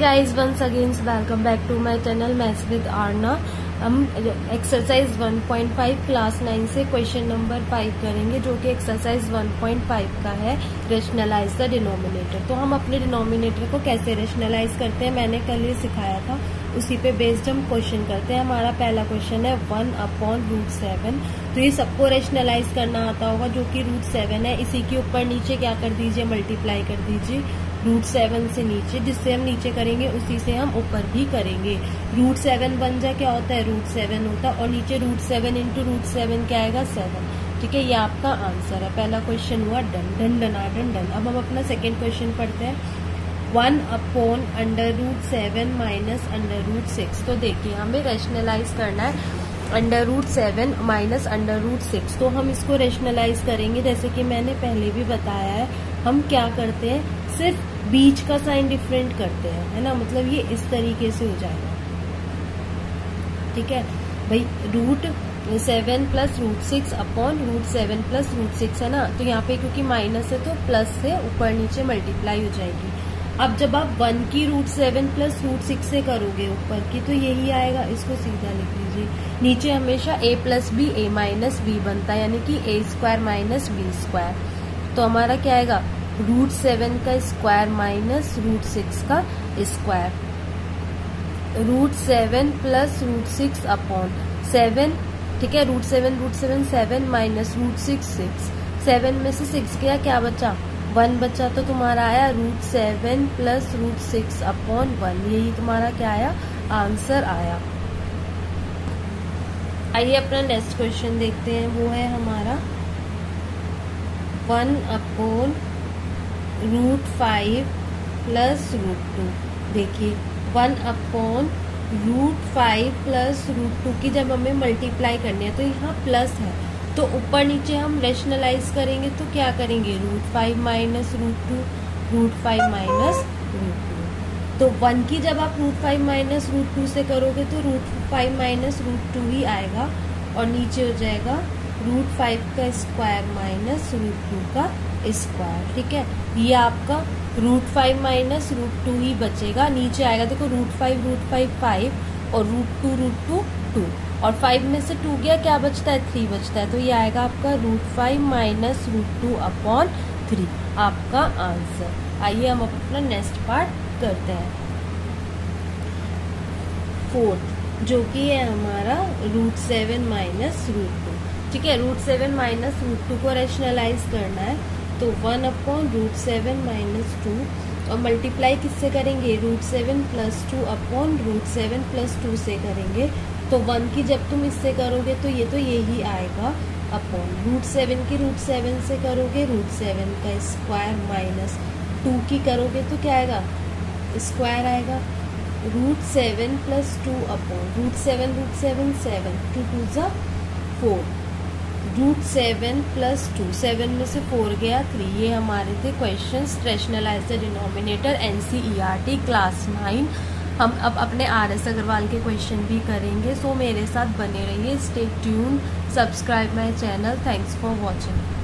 Guys, once again welcome back to my channel maths with Aarna. हम exercise 1.5 class 9 से question number 5 करेंगे, जो कि एक्सरसाइज 1.5 का है रेशनलाइज द डिनोमिनेटर। तो हम अपने डिनोमिनेटर को कैसे रेशनलाइज करते हैं मैंने कल ये सिखाया था, उसी पे बेस्ड हम क्वेश्चन करते हैं। हमारा पहला क्वेश्चन है 1/√7। तो ये सबको रेशनलाइज करना आता होगा, जो कि √7 है। इसी के ऊपर नीचे क्या कर दीजिए, मल्टीप्लाई कर दीजिए √7 से नीचे, जिससे हम नीचे करेंगे उसी से हम ऊपर भी करेंगे। √7 बन जाए क्या होता है, √7 होता है, और नीचे √7 इंटू √7 क्या आएगा, 7। ठीक है, ये आपका आंसर है। पहला क्वेश्चन हुआ डन डन डना डन डन। अब हम अपना सेकेंड क्वेश्चन पढ़ते हैं। 1/√7 माइनस √6। तो देखिए हमें रेशनलाइज करना है √7 माइनस √6। तो हम इसको रेशनलाइज करेंगे, जैसे कि मैंने पहले भी बताया है। हम क्या करते हैं, सिर्फ बीच का साइन डिफरेंट करते हैं, है ना। मतलब ये इस तरीके से हो जाएगा। ठीक है भाई, √7 प्लस √6 अपॉन √7 प्लस √6 है ना। तो यहाँ पे क्योंकि माइनस है तो प्लस से ऊपर नीचे मल्टीप्लाई हो जाएगी। अब जब आप 1 की √7 प्लस √6 से करोगे ऊपर की, तो यही आएगा। इसको सीधा लिख लीजिए। नीचे हमेशा a plus B a minus B बनता है, यानी कि a² माइनस b²। तो हमारा क्या आएगा, √7 का स्क्वायर माइनस √6 का स्क्वायर। √7 plus √6 upon 7। ठीक है, √7 7 माइनस √6 6। 7 में से 6 गया, क्या बचा, 1 बचा। तो तुम्हारा आया √7 प्लस √6 अपॉन 1। यही तुम्हारा क्या आया, आंसर आया। आइए अपना नेक्स्ट क्वेश्चन देखते हैं। वो है हमारा 1/√5 प्लस √2। देखिए 1/√5 प्लस √2 की जब हमें मल्टीप्लाई करनी है तो यहाँ प्लस है, तो ऊपर नीचे हम रेशनलाइज करेंगे तो क्या करेंगे, √5 माइनस √2, √5 माइनस √2। तो 1 की जब आप √5 माइनस √2 से करोगे तो √5 माइनस √2 ही आएगा, और नीचे हो जाएगा √5 का स्क्वायर माइनस √2 का स्क्वायर। ठीक है, ये आपका √5 माइनस √2 ही बचेगा। नीचे आएगा, देखो √5 5 और √2 2, और 5 में से 2 गया, क्या बचता है, 3 बचता है। तो ये आएगा आपका √5 माइनस √2 अपॉन 3, आपका आंसर। आइए हम अपना नेक्स्ट पार्ट करते हैं, 4th, जो कि है हमारा √7 माइनस √2। ठीक है, √7 माइनस √2 को रेशनलाइज करना है, तो 1/√7 माइनस 2, और मल्टीप्लाई किससे करेंगे, √7 प्लस 2 अपॉन √7 प्लस 2 से करेंगे। तो 1 की जब तुम इससे करोगे तो यही आएगा, अपॉन √7 की √7 से करोगे √7 का स्क्वायर माइनस 2 की करोगे तो क्या आएगा, स्क्वायर आएगा। √7 प्लस 2 अपॉन √7 7, 2 2 जा 4, √7 प्लस 2, 7 में से 4 गया 3। ये हमारे थे questions rationalise the denominator NCERT class 9। हम अब अपने RS अग्रवाल के क्वेश्चन भी करेंगे, सो मेरे साथ बने रहिए। Stay tune, subscribe my channel. Thanks for watching.